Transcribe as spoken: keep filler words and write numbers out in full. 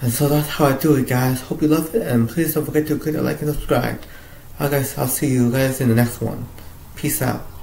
And so that's how I do it, guys. Hope you love it, and please don't forget to click the like and subscribe. Alright guys, I'll see you guys in the next one. Peace out.